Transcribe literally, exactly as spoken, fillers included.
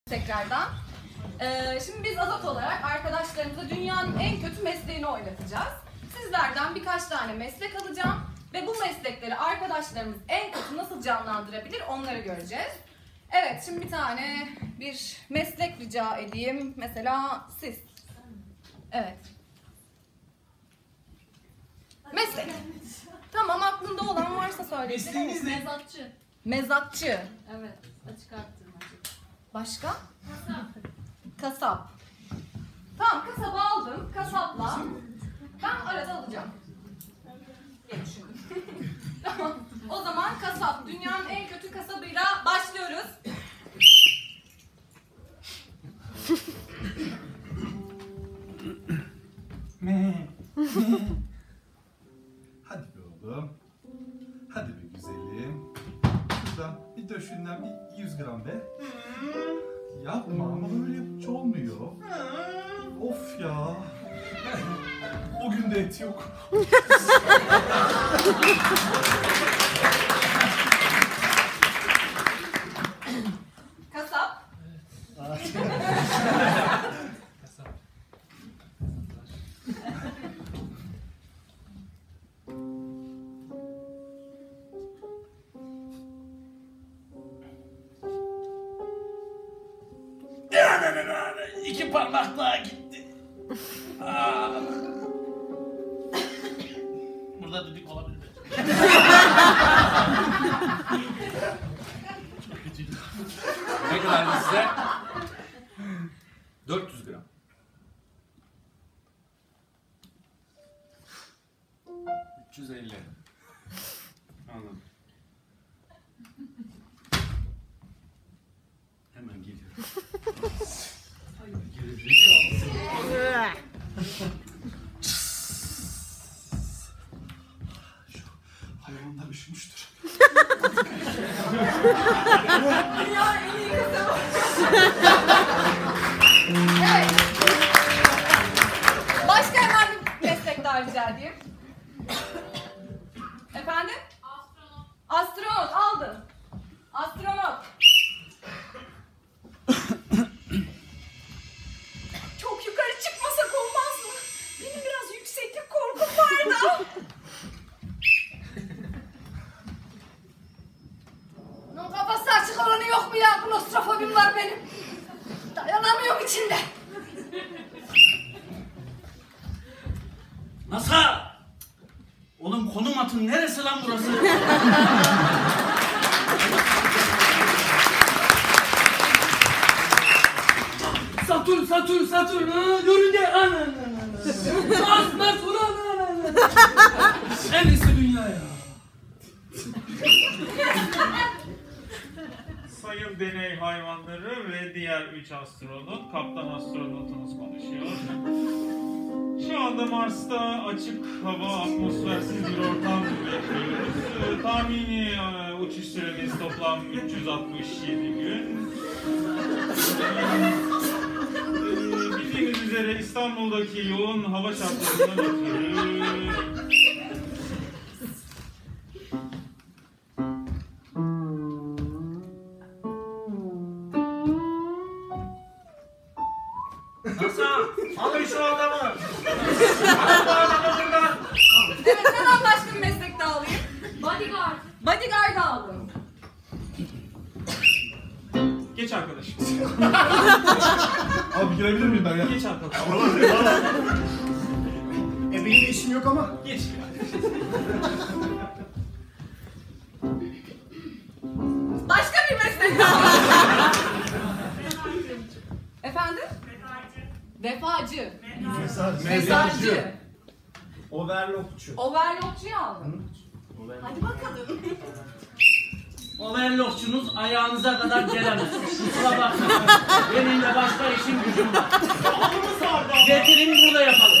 Tekrardan. Ee, şimdi biz Azat olarak arkadaşlarımıza dünyanın en kötü mesleğini oynatacağız. Sizlerden birkaç tane meslek alacağım ve bu meslekleri arkadaşlarımız en kötü nasıl canlandırabilir onları göreceğiz. Evet, şimdi bir tane bir meslek rica edeyim. Mesela siz. Evet. Meslek. Tamam, aklında olan varsa söyleyin. Mesleğiniz ne? Mezatçı. Mezatçı. Evet, açık arttırmacı. Başka? Kasap. Kasap. Tamam, kasabı aldım. Kasapla ben arada alacağım diye düşündüm. Tamam. O zaman kasap. Dünyanın en kötü kasabıyla başlıyoruz. Hadi be oğlum. Hadi be güzelim. Şuradan bir döşünden bir yüz gram be. Yapma ama böyle yapınca olmuyor. Of ya. Bugün de et yok. Kasap. İki parmak daha gitti. Aa. Burada düdük olabilir mi? Çok kötüydü. Ne kadar size? dört yüz gram. üç yüz elli. Anladım. Hemen geliyorum. Şu hayvanlar üşümüştür. Dünya en iyi kasabı. Evet. Başka hemen bir meslek daha rica edeyim. Efendim? Astronot. Astronot aldın. Astronot. Çok yukarı çıkmasak olmaz mı? Benim biraz yükseklik korkum var da. Bunun kafası açık olanı yok mu ya? Klostrofobim var benim. Dayanamıyorum içinde. NASA! Oğlum konum atın neresi lan burası? Satürn, Satürn, Satürn. Görünce ana ana ana. Mars, Mars, ulan ana ana. En iyisi dünya ya. Sayın deney hayvanları ve diğer üç astronot, kaptan astronotunuz konuşuyor. Şu anda Mars'ta açık hava, atmosfersiz bir ortam bekliyoruz. Ee, tahmini e, uçuş süremiz toplam üç yüz altmış yedi gün. Ee, bildiğiniz üzere İstanbul'daki yoğun hava şartlarından ötürü NASA! Alın şu adamı! Evet, hemen başka bir meslek daha alayım. Bodyguard. Bodyguard aldım. geç arkadaşım. Abi girebilir miyim ben ya? Geç arkadaşım. E benim de işim yok ama. Geç ya. Başka bir meslek daha. Efendim? Vefacı. Mesaj. Mezarcı. Overlockçu. Overlockçuyu aldım. Hadi bakalım. Overlockçunuz ayağınıza kadar gelemez. Kusura bakmayın. Benim de başka işim gücüm var. Getirin burada yapalım.